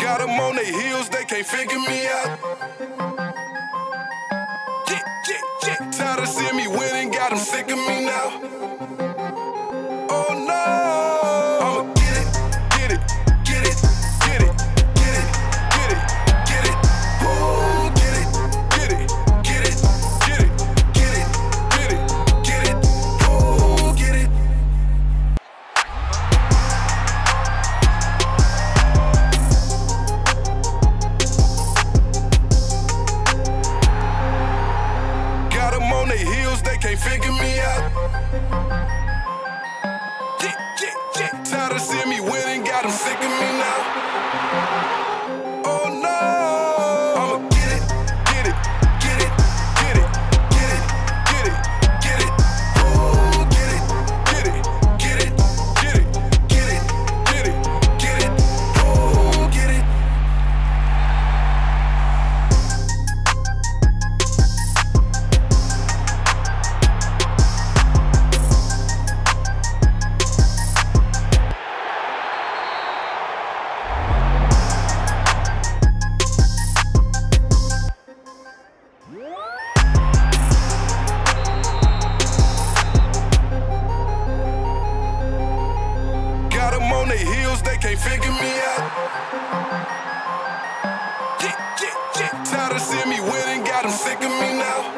Got them on their heels, they can't figure me out. Tired of seeing me winning, got them sick of me now. Oh no, I'ma get it, get it, get it, get it, get it, get it, get it. Ooh, get it, get it, get it, get it, get it, get it, get it. Ooh, get it. Got them on their heels, they can't figure me out. Tired of seeing me winning, got them sick of me now. Oh no, I'ma get it, get it, get it, get it, get it, get it, get it. Ooh, get it, get it, get it, get it, get it, get it, get it. Ooh, get it. Got them on their heels, they can't figure me out. Tired of seeing me winning, got them sick of me now.